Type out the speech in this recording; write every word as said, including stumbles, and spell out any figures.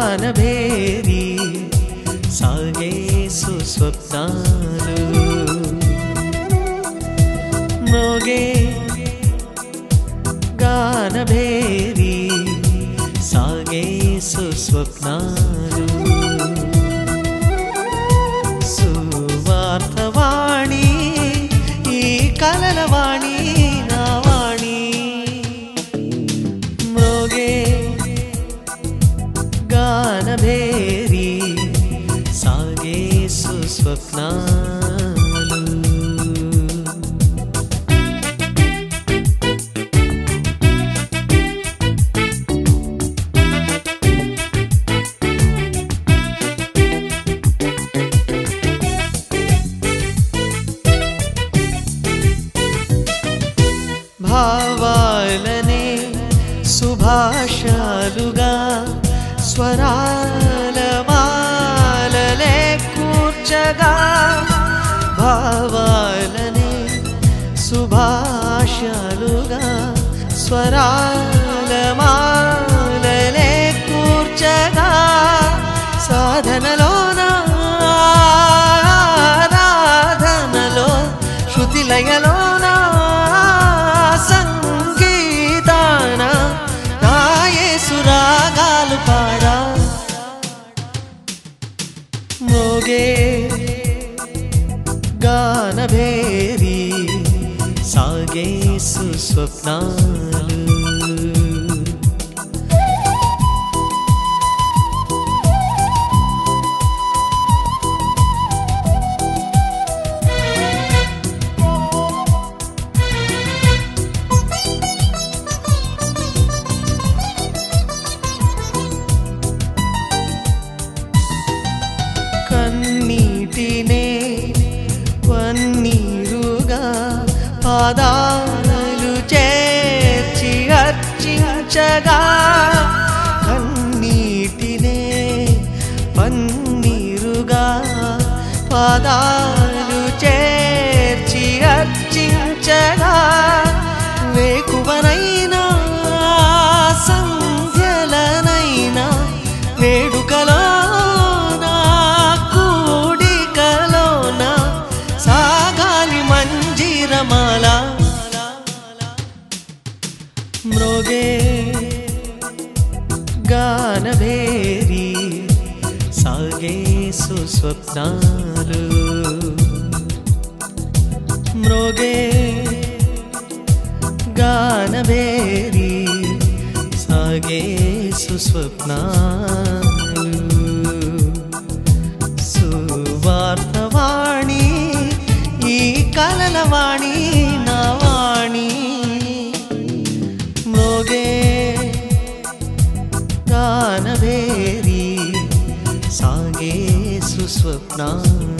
గానభేరి సాగే సుస్వప్నాలు మ్రోగే గానభేరి సాగే సుస్వప్నాలు సువార్తవాణి ఈ కలలవాణి నా వాణి మ్రోగే గానభేరి సాగే సుస్వప్నాలు భావాలనే సుభాషాలుగా స్వరాల మాలలే కూర్చగా భావాలనే సుభాషాలుగా స్వరాల మాలలే కూర్చగా సాధనలోన ఆరాధనలో శృతిలయలోన సంగీతాన నా యేసు రాగాలు పాడా మ్రోగే గానభేరి సాగే సుస్వప్నాలు కన్నీటినే వన్నీరుగా పాదాలు చేర్చి అర్చించగా కన్నీటినే వన్నీరుగా పాదాలు చేర్చి అర్చించగా వేకువనైనా సంధ్యలనైనా వేడుకలో మ్రోగే గానభేరి సాగే సుస్వప్నాలు మ్రోగే గానభేరి సాగే సుస్వప్నాలు సువార్తవాణి ఈ కలలవాణి నా వాణి మ్రోగే గానభేరి సాగే సుస్వప్నాలు